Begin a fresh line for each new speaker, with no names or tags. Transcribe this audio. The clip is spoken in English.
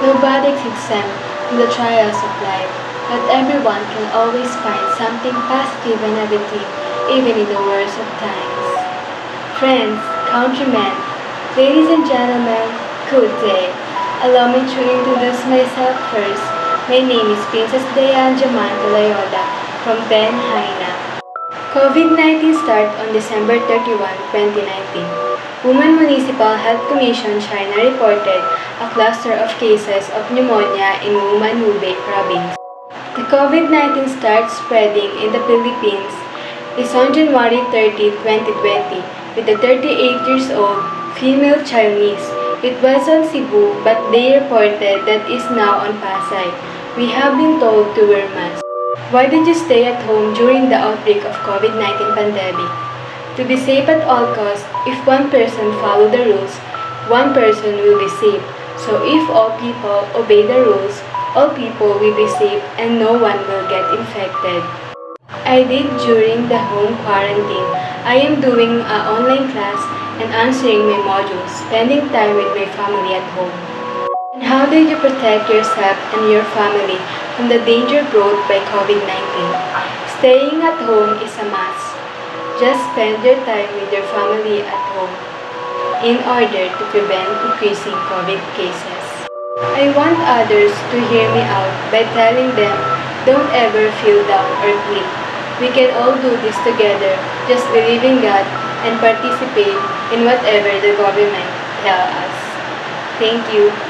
Nobody is exempt from the trials of life, but everyone can always find something positive and everything, even in the worst of times. Friends, countrymen, ladies and gentlemen, good day. Allow me to introduce myself first. My name is Princess Dayan Jamanta Layoda from Ben Haina. COVID-19 started on December 31, 2019. Wuhan Municipal Health Commission China reported a cluster of cases of pneumonia in Wuhan, Hubei province. The COVID-19 started spreading in the Philippines is on January 30, 2020, with a 38 years old female Chinese. It was on Cebu, but they reported that it's now on Pasay. We have been told to wear masks. Why did you stay at home during the outbreak of COVID-19 pandemic? To be safe at all costs, if one person follows the rules, one person will be safe. So if all people obey the rules, all people will be safe and no one will get infected. I did during the home quarantine. I am doing an online class and answering my modules, spending time with my family at home. And how did you protect yourself and your family from the danger brought by COVID-19? Staying at home is a must. Just spend your time with your family at home in order to prevent increasing COVID cases. I want others to hear me out by telling them, don't ever feel down or quit. We can all do this together. Just believe in God and participate in whatever the government tells us. Thank you.